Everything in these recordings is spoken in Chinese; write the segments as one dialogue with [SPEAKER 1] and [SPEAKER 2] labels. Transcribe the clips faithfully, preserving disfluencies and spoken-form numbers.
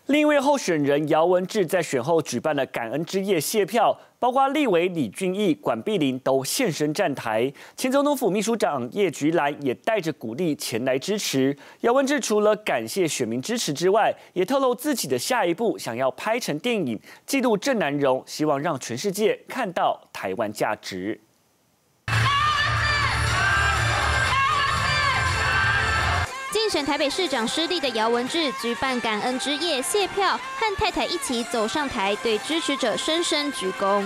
[SPEAKER 1] 另一位候选人姚文智在选后举办了感恩之夜谢票，包括立委李俊毅、管碧玲都现身站台。前总统府秘书长叶菊兰也带着鼓励前来支持。姚文智除了感谢选民支持之外，也透露自己的下一步想要拍成电影，记录郑南榕，希望让全世界看到台湾价值。
[SPEAKER 2] 竞选台北市长失利的姚文智举办感恩之夜谢票，和太太一起走上台，对支持者深深鞠躬。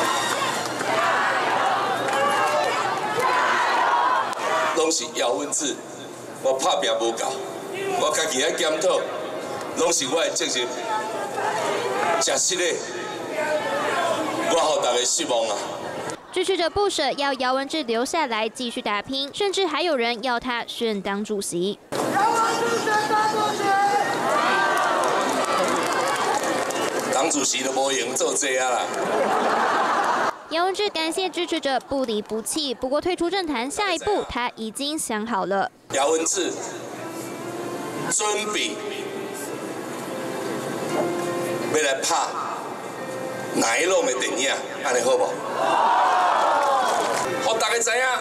[SPEAKER 3] 拢是姚文智，我拍拼无够，我家己爱检讨，拢是我的责任。真实的，我互大家失望啊！
[SPEAKER 2] 支持者不舍要姚文智留下来继续打拼，甚至还有人要他选党主席。
[SPEAKER 4] 姚文智选党主席，
[SPEAKER 3] 党主席都无用做这啊啦。
[SPEAKER 2] 姚文智感谢支持者不离不弃，不过退出政坛，下一步他已经想好了。
[SPEAKER 3] 姚文智准备要来拍哪一种的电影，安尼好不？ 互大家知影，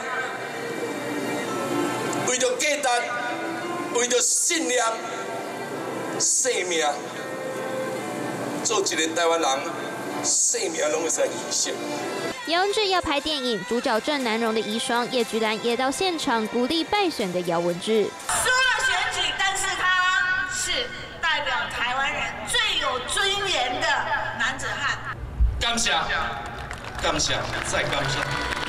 [SPEAKER 3] 为着价值，为着信念、生命，做一个台湾人，生命拢会使牺牲。
[SPEAKER 2] 姚文智要拍电影，主角郑南榕的遗孀叶菊兰也到现场鼓励败选的姚文智。
[SPEAKER 4] 输了选举，但是他是代表台湾人最有尊严的男子汉。
[SPEAKER 3] 感谢。 感谢，再感谢。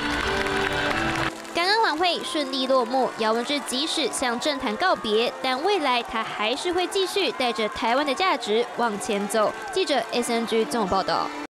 [SPEAKER 2] 感恩晚会顺利落幕，姚文智即使向政坛告别，但未来他还是会继续带着台湾的价值往前走。记者 S N G 综合报道。